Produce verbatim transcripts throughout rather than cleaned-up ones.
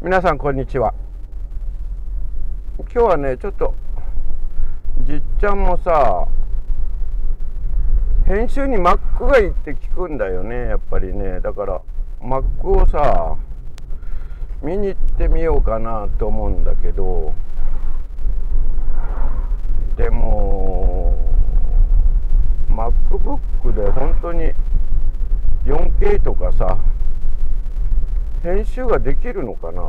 皆さんこんにちは。今日はねちょっとじっちゃんもさ編集に Mac がいいって聞くんだよね、やっぱりね。だから Mac をさ見に行ってみようかなと思うんだけど、でも MacBook で本当に よんケー とかさ編集ができるのかな。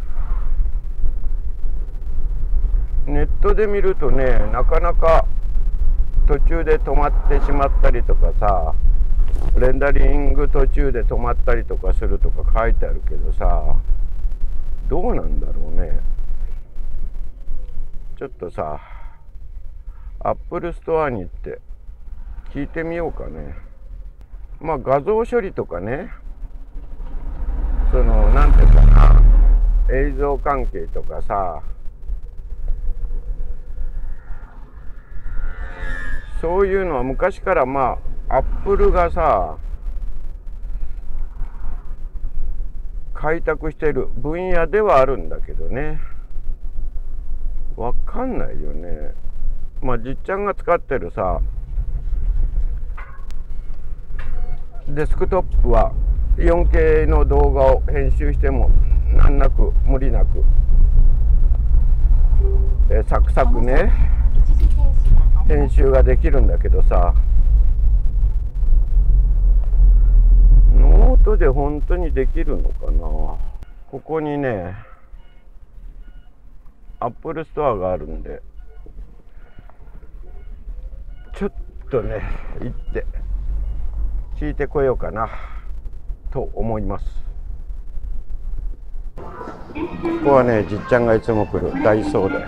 ネットで見るとね、なかなか途中で止まってしまったりとかさ、レンダリング途中で止まったりとかするとか書いてあるけどさ、どうなんだろうね。ちょっとさ、Apple ストアに行って聞いてみようかね。まあ画像処理とかね、そのなんていうかな、映像関係とかさ、そういうのは昔からまあアップルがさ開拓している分野ではあるんだけどね、わかんないよね。まあじっちゃんが使ってるさデスクトップは よんケー の動画を編集しても難なく無理なくえサクサクね編集ができるんだけどさ、ノートで本当にできるのかな。ここにねアップルストアがあるんで、ちょっとね行って聞いてこようかなと思います。ここはねじっちゃんがいつも来るダイソーで、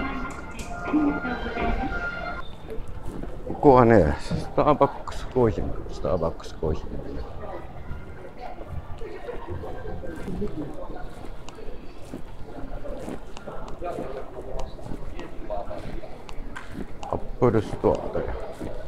ここはねスターバックスコーヒー、スターバックスコーヒーアップルストアだよ。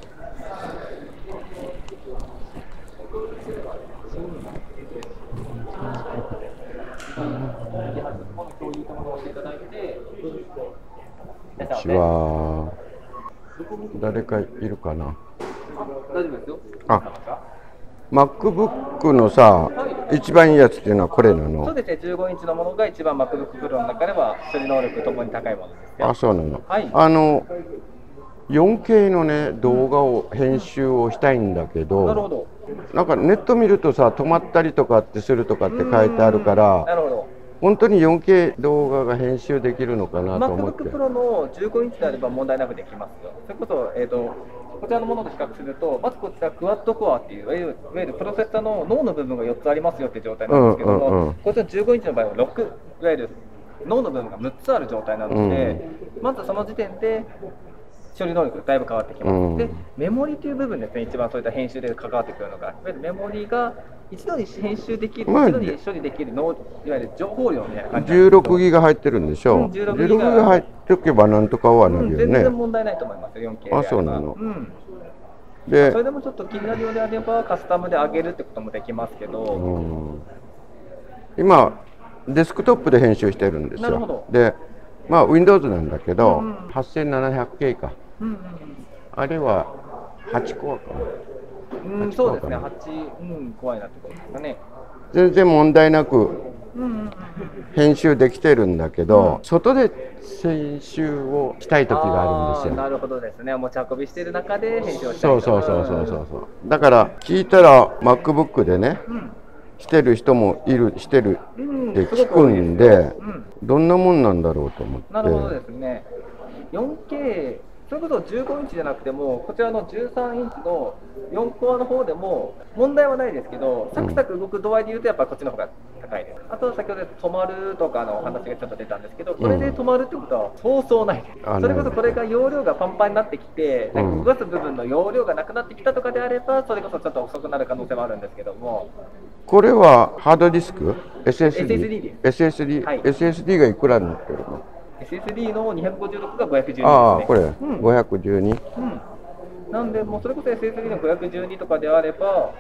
こんにちは。誰かいるかな。 大丈夫ですよ。 あ、MacBook のさ、はい、一番いいやつっていうのはこれなの？ そうですね、じゅうごインチのものが一番 MacBook Pro の中では処理能力ともに高いものですよ。 あ、そうなの。 はい、 あの よんケー のね動画を編集をしたいんだけど、 なるほど。 なんかネット見るとさ止まったりとかってするとかって書いてあるから、 なるほど。 本当に よんケー 動画が編集できるのかなと思って。 MacBook Pro のじゅうごインチであれば問題なくできますよ。それこそ、えーと、こちらのものと比較すると、まずこちらクワッドコアっていういわゆる、いわゆるプロセッサーの脳の部分がよっつありますよっていう状態なんですけども、うんうんうん、こちらじゅうごインチの場合はろく、いわゆる脳の部分がむっつある状態なので、うん、まずその時点で処理能力がだいぶ変わってきます、うん、でメモリという部分ですね、一番そういった編集で関わってくるのが、いわゆるメモリが一度に編集できる、まあ、一度に処理できるのいわゆる情報量みたいな感じでじゅうろくギガ入ってるんでしょ、うん、じゅうろくギガ入っておけばなんとかはなるよね、うん、 全然問題ないと思いますよ、よんケー であれば。 あ、そうなの、 うん、でそれでもちょっと気になるようであればカスタムで上げるってこともできますけど、うん、 今デスクトップで編集してるんですよ。 なるほど。 でまあ Windows なんだけど、うん、はっせんななひゃくケー か、うんうんうん、あれははちコアかな。 うん、そうですね、はち、うん、怖いなってことですかね。 全然問題なく編集できてるんだけど、うん、外で編集をしたい時があるんですよ。 なるほどですね、持ち運びしている中で編集をしたい。 そうそうそうそうそうそう。だから聞いたら MacBook でね、うん、してる人もいる、してるって聞くんで、うん、どんなもんなんだろうと思って。 なるほどですね。よんケーそれこそじゅうごインチじゃなくても、こちらのじゅうさんインチのよんコアの方でも問題はないですけど、サクサク動く度合いでいうとやっぱりこっちの方が高いです。あと先ほど止まるとかのお話がちょっと出たんですけど、これで止まるってことはそうそうないです。それこそこれが容量がパンパンになってきて、なんか動かす部分の容量がなくなってきたとかであれば、それこそちょっと遅くなる可能性もあるんですけども。 これはハードディスク エスエスディーエスエスディー です。 エスエスディー、はい、エスエスディー がいくらになってるの？ エスエスディー のにひゃくごじゅうろくがごひゃくじゅうにですね。 ああ、これ、うん、ごひゃくじゅうに、 うん、なんでもうそれこそ エスエスディー のごひゃくじゅうにとかであれば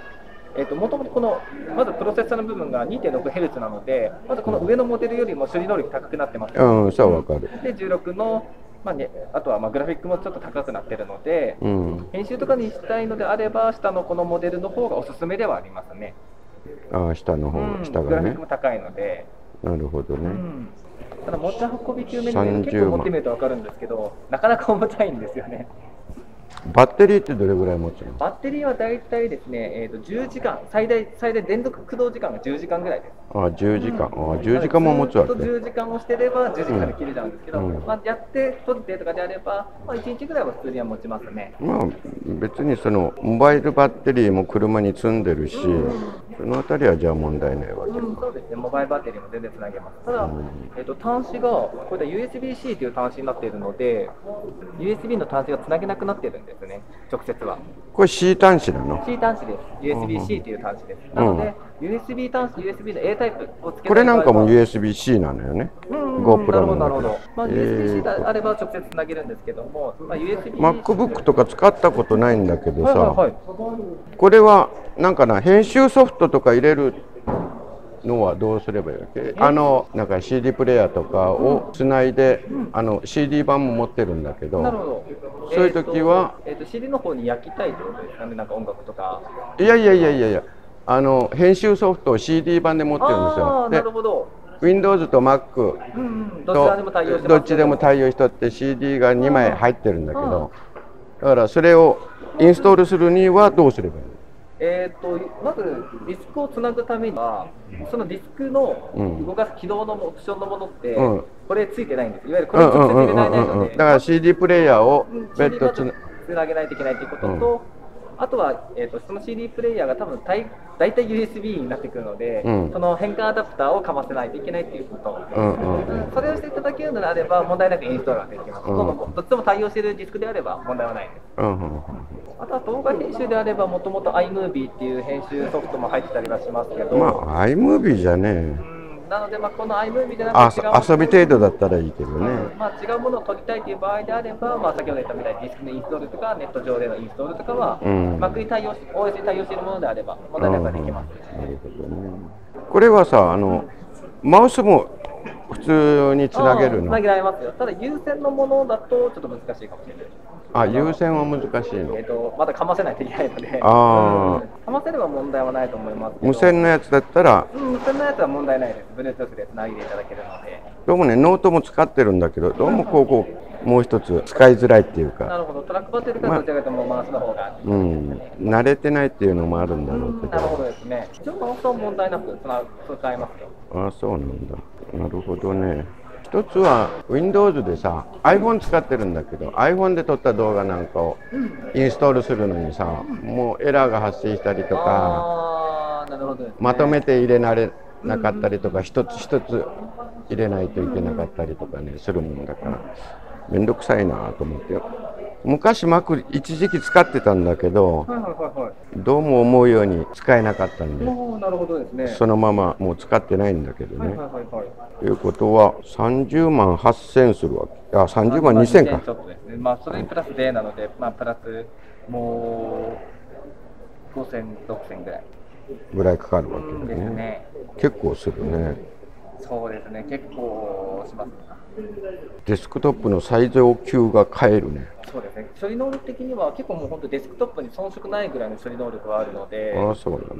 えー、ともともとこのまずプロセッサーの部分が にてんろくヘルツ なので、まずこの上のモデルよりも処理能力高くなってます。 うん、そうわかる。 でじゅうろくの、まあね、あとはまあグラフィックもちょっと高くなってるので、 うん、 編集とかにしたいのであれば下のこのモデルの方がおすすめではありますね。 ああ、下の方、 うん、 下がねグラフィック。も高いので。 なるほどね。 うん、ただ持ち運び級メニュー結構持ってみると分かるんですけど、なかなか重たいんですよね。 バッテリーってどれぐらい持つの？ バッテリーはだいたいですね、えー、とじゅうじかん、最大最大連続駆動時間がじゅうじかんぐらいです。 ああ、じゅうじかん、ああ、じゅうじかんも持つわけ。 ずっとじゅうじかんをしてればじゅうじかんで切れちゃうんですけど、 うんまあ、やって閉じてとかであれば、まあ、いちにちぐらいは普通には持ちますね。 まあ別にそのモバイルバッテリーも車に積んでるし、そのあたりはじゃあ問題ないわけ。 うん、そうですね、モバイルバッテリーも全然つなげます。ただ、えー、と端子がこれで ユーエスビーシー という端子になっているので、ユーエスビー の端子がつなげなくなっているんですね、直接は。 これ C 端子なの？ C 端子です。ユーエスビーシー という端子です。なので、ユーエスビー 端子、ユーエスビー の A タイプをつけこれなんかも ユーエエスビーシー なのよね。 うんうん、 GoPro なるほど、なの中でるほど。まあ、ユーエスビーシー であれば直接つなげるんですけども、まあ、ユーエスビー。 MacBook とか使ったことないんだけどさ、 はいはいはい、 これはなんかな、編集ソフトとか入れるのはどうすればいいわけ？あのなんか シーディー プレイヤーとかをつないで、うん、あの シーディー 版も持ってるんだけど、 なるほど。 そういう時は、 えーとえーと シーディー の方に焼きたいってことですかね、なんか音楽とか。 いやいやいやいやいや、あの編集ソフトを シーディー 版で持ってるんですよ。 あ、なるほど。 Windows と Mac と、 うんうん、どっちでも対応しとって シーディー がにまい入ってるんだけど、だからそれをインストールするにはどうすればいいの？ えー、とまずディスクをつなぐためには、そのディスクの動かす起動のオプションのものって、うん、これついてないんです。いわゆるこれ直接入れられないので、 だから シーディー プレイヤーを別途つなげないといけないということと、うんあとは、えー、とその シーディー プレイヤーが多分大大体 ユーエスビー になってくるので、うん、その変換アダプターをかませないといけないということ、うんうんうん、それをしていただけるのであれば問題なくインストールができます、うん、どっちも対応しているディスクであれば問題はないです、うんうん、あとは動画編集であればもともと iMovie っていう編集ソフトも入ってたりはしますけど、 まあ iMovie じゃねえ、 なので、まあ、この iMovie でなくて違う遊び程度だったらいいけどね、 うんまあ、違うものを撮りたいという場合であれば、まあ、先ほど言ったみたいにディスクのインストールとかネット上でのインストールとかは、うん、Mac に対応し オーエス に対応しているものであれば問題なくはできます、うん、なるほどね。 これはさ、あのマウスも普通につなげるの？ つなげられますよ。ただ有線のものだとちょっと難しいかもしれない。 あ、有線は難しいの？ えっとまだかませないといけないので、 あ、 うん、かませれば問題はないと思いますけど。 無線のやつだったら、 うん、無線のやつは問題ないです。Bluetooth でつないでいただけるので。 どうもね、ノートも使ってるんだけど、どうもこうこうもう一つ使いづらいっていうか。 なるほど。トラックバッテリーからどちらかというとマウスの方が、 うん、慣れてないっていうのもあるんだろうけど。 なるほどですね。一応マウスは問題なく使えますよ。 ああ、そうなんだ。なるほどね。一つは Windows でさ iPhone 使ってるんだけど iPhone で撮った動画なんかをインストールするのにさ、もうエラーが発生したりとか、 なるほどですね、 まとめて入れられなかったりとか、一つ一つ入れないといけなかったりとかねするもんだからめんどくさいなと思ってよ。昔 Mac 一時期使ってたんだけど、はいはいはいはい、どうも思うように使えなかったんで、 なるほどですね、 そのままもう使ってないんだけどね。 はいはいはいはい、 ということはさんじゅうまんはっせんするわけ。あ、さんじゅうまんにせんか。 ちょっとですね。まあそれにプラスでなので、まあプラスもうごせん、ろくせんぐらいぐらいかかるわけだね。 ですね。 結構するね。 そうですね。結構します。 デスクトップの最上級が買えるね。 そうですね。処理能力的には結構もう本当デスクトップに遜色ないぐらいの処理能力はあるので。 ああ、そうなんだ。うん、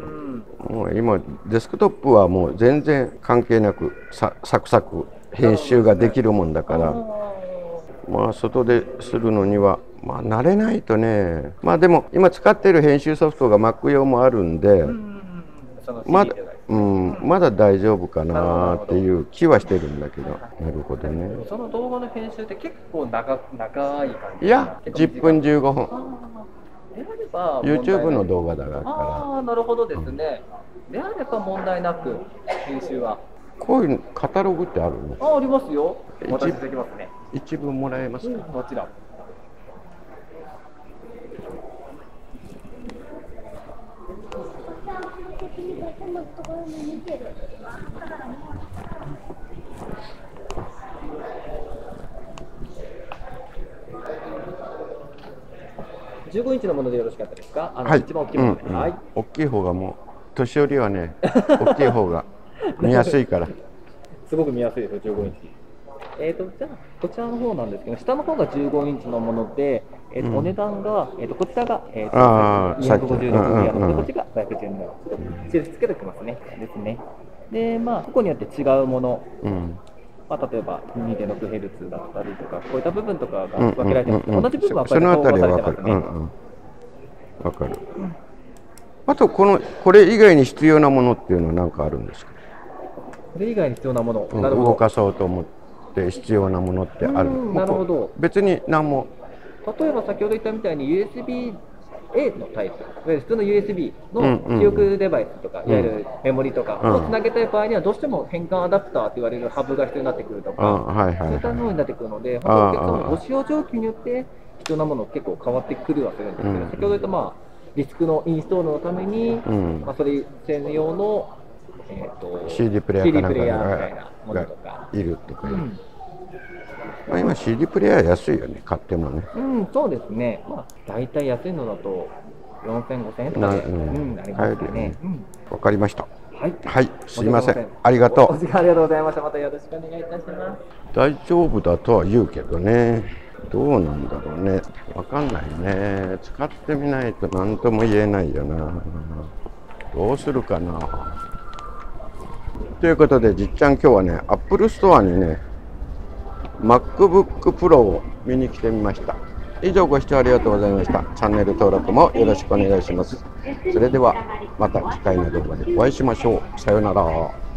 もう今デスクトップはもう全然関係なくササクサク編集ができるもんだから、まあ外でするのにはまあ慣れないとね。まあでも今使っている編集ソフトが Mac 用もあるんで、まだうん、まだ大丈夫かなっていう気はしてるんだけど。なるほどね。 その動画の編集って結構長長い感じ？ いや、じゅっぷんじゅうごふん。 であれば YouTube の動画だから。 ああ、なるほどですね。うん、であれば問題なく編集は。 こういうカタログってあるの？ あ、ありますよ。私できますね。 一部もらえますか？ うん、もちろん。 じゅうごインチのものでよろしかったですか？あの、 はい、 一番大きいもので、 うんうん、 はい。 大きい方がもう年寄りはね大きい方が見やすいからすごく見やすいですよ、じゅうごインチ。えーと、じゃあ、こちらの方なんですけど、下の方がじゅうごインチのもので、えーと、 うん、 お値段が、えーと、こちらが、えーあと、にひゃくごじゅうろくギガの、 うんうんうん、 こっちがごひゃくじゅうにガ。印つけておきますね。ですね。で、まあ、個々によって違うもの。 うん、 まあ、例えば にてんろくヘルツ だったりとか、こういった部分とかがうん分けられてます。 うんうん、 同じ部分はこそうやってそのあたりは統合されてますね。 分かる、うんうん、分かる、うん、あとこのこれ以外に必要なものっていうのは何かあるんですか？ これ以外に必要なもの、 うん、 なるほど。 動かそうと思って必要なものってある？ なるほど。 別に何も。 例えば先ほど言ったみたいに ユーエスビーエー のタイプ、いわゆる普通の ユーエスビー の記憶デバイスとか、うんうん、いわゆるメモリとかをつなげたい場合には、どうしても変換アダプターと言われるハブが必要になってくるとか、はいはいはい、そういったものになってくるので、本当お客様のご使用状況によって必要なもの結構変わってくるはするんですけど、うん、先ほど言った、まあ、ディスクのインストールのために、うん、まあ、それ専用の、えー、とシーディー プレイヤーかなんかみたいなものとかいるとか、うん、まあ今 シーディー プレイヤー安いよね、買ってもね。 うん、そうですね。まあ大体安いのだとよんせん、ごせんえんとかで、うん、なりますかね。 わかりました。 はい。 はい、すいません。ありがとう。 お時間ありがとうございました。またよろしくお願いいたします。 大丈夫だとは言うけどね。どうなんだろうね。わかんないね。使ってみないと何とも言えないよな。どうするかな。ということで、じっちゃん今日はね、Apple Store にね、MacBook Pro を見に来てみました。以上ご視聴ありがとうございました。チャンネル登録もよろしくお願いします。それではまた次回の動画でお会いしましょう。さようなら。